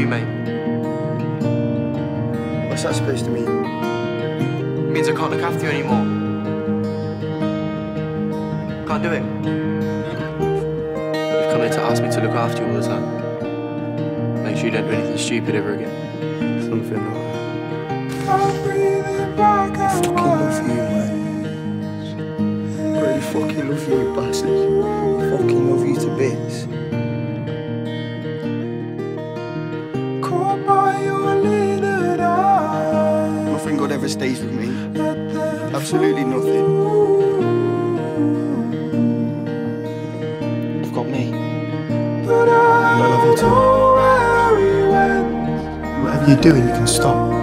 you, mate. What's that supposed to mean? It means I can't look after you anymore. Can't do it. You've come here to ask me to look after you all the time. Make sure you don't do anything stupid ever again. Something like that. I fucking love you, man. I really fucking love you, you bastard. I fucking love you to bits. Nothing good ever stays with me. Absolutely nothing. I've got me. And I love you too. Whatever you're doing, you can stop.